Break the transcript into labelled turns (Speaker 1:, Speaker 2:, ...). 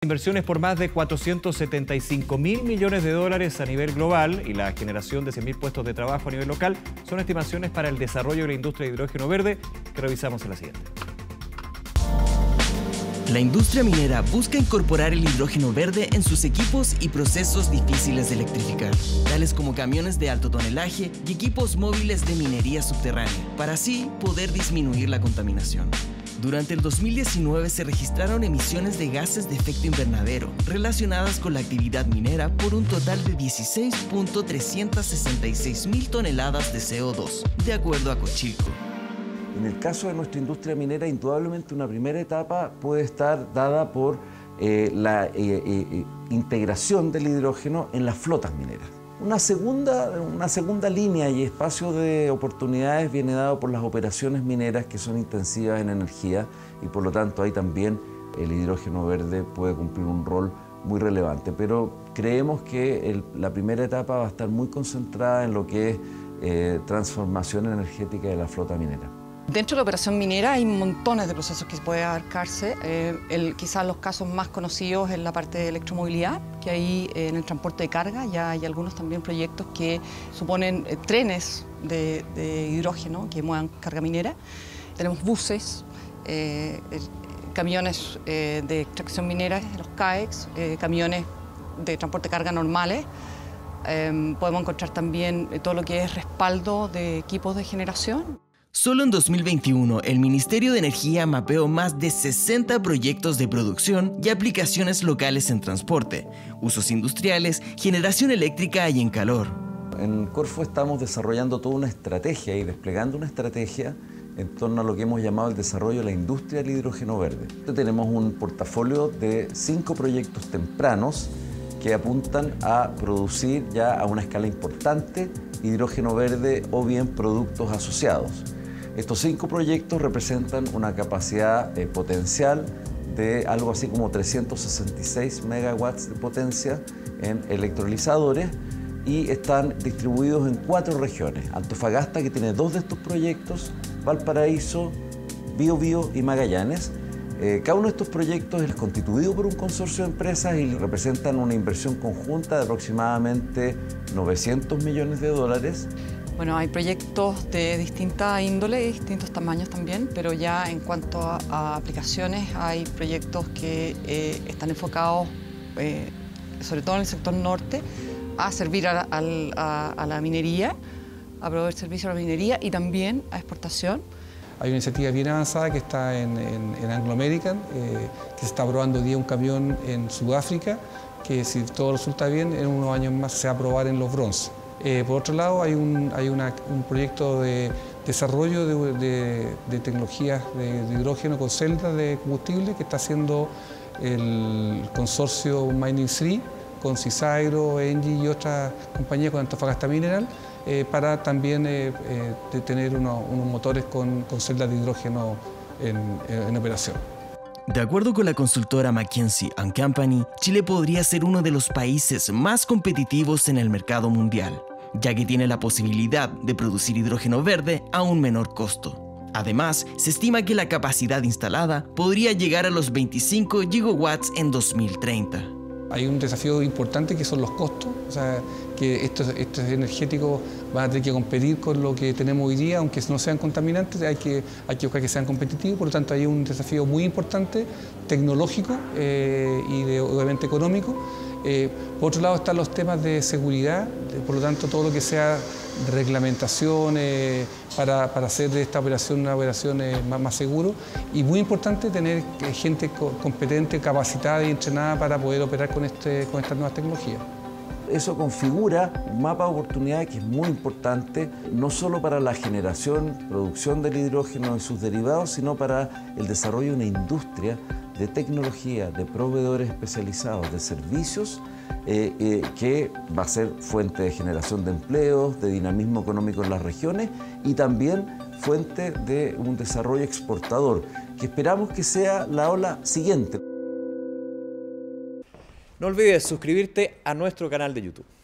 Speaker 1: Inversiones por más de 475.000 millones de dólares a nivel global y la generación de 100.000 puestos de trabajo a nivel local son estimaciones para el desarrollo de la industria de hidrógeno verde que revisamos en la siguiente.
Speaker 2: La industria minera busca incorporar el hidrógeno verde en sus equipos y procesos difíciles de electrificar, tales como camiones de alto tonelaje y equipos móviles de minería subterránea, para así poder disminuir la contaminación. Durante el 2019 se registraron emisiones de gases de efecto invernadero relacionadas con la actividad minera por un total de 16.366.000 toneladas de CO2, de acuerdo a Cochilco.
Speaker 3: En el caso de nuestra industria minera, indudablemente una primera etapa puede estar dada por la integración del hidrógeno en las flotas mineras. Una segunda línea y espacio de oportunidades viene dado por las operaciones mineras que son intensivas en energía y por lo tanto ahí también el hidrógeno verde puede cumplir un rol muy relevante. Pero creemos que la primera etapa va a estar muy concentrada en lo que es transformación energética de la flota minera.
Speaker 4: Dentro de la operación minera hay montones de procesos que pueden abarcarse. Quizás los casos más conocidos es la parte de electromovilidad, que ahí en el transporte de carga ya hay algunos también proyectos que suponen trenes de hidrógeno que muevan carga minera. Tenemos buses, camiones de extracción minera, los CAEX, camiones de transporte de carga normales. Podemos encontrar también todo lo que es respaldo de equipos de generación.
Speaker 2: Solo en 2021, el Ministerio de Energía mapeó más de 60 proyectos de producción y aplicaciones locales en transporte, usos industriales, generación eléctrica y en calor.
Speaker 3: En Corfo estamos desarrollando toda una estrategia y desplegando una estrategia en torno a lo que hemos llamado el desarrollo de la industria del hidrógeno verde. Tenemos un portafolio de 5 proyectos tempranos que apuntan a producir ya a una escala importante hidrógeno verde o bien productos asociados. Estos 5 proyectos representan una capacidad potencial de algo así como 366 megawatts de potencia en electrolizadores y están distribuidos en 4 regiones. Antofagasta, que tiene 2 de estos proyectos, Valparaíso, Biobío y Magallanes. Cada uno de estos proyectos es constituido por un consorcio de empresas y representan una inversión conjunta de aproximadamente 900 millones de dólares.
Speaker 4: Bueno, hay proyectos de distinta índole y distintos tamaños también, pero ya en cuanto a aplicaciones hay proyectos que están enfocados, sobre todo en el sector norte, a servir a la minería, a proveer servicio a la minería y también a exportación.
Speaker 5: Hay una iniciativa bien avanzada que está en Anglo American, que se está probando hoy día un camión en Sudáfrica, que si todo resulta bien, en unos años más se va a probar en los bronces. Por otro lado, hay un proyecto de desarrollo de tecnologías de hidrógeno con celdas de combustible que está haciendo el consorcio Mining 3 con Cisairo, Engie y otras compañías con Antofagasta Mineral para también tener unos motores con celdas de hidrógeno en operación.
Speaker 2: De acuerdo con la consultora McKinsey & Company, Chile podría ser uno de los países más competitivos en el mercado mundial, ya que tiene la posibilidad de producir hidrógeno verde a un menor costo. Además, se estima que la capacidad instalada podría llegar a los 25 gigawatts en 2030.
Speaker 5: Hay un desafío importante que son los costos, o sea, que estos energéticos van a tener que competir con lo que tenemos hoy día, aunque no sean contaminantes, hay que buscar que sean competitivos, por lo tanto hay un desafío muy importante, tecnológico y obviamente económico. Por otro lado están los temas de seguridad, por lo tanto todo lo que sea reglamentación para hacer de esta operación una operación más seguro y muy importante tener gente competente, capacitada y entrenada para poder operar con estas nuevas tecnologías.
Speaker 3: Eso configura un mapa de oportunidades que es muy importante, no solo para la generación, producción del hidrógeno y sus derivados, sino para el desarrollo de una industria de tecnología, de proveedores especializados, de servicios, que va a ser fuente de generación de empleos, de dinamismo económico en las regiones y también fuente de un desarrollo exportador, que esperamos que sea la ola siguiente.
Speaker 1: No olvides suscribirte a nuestro canal de YouTube.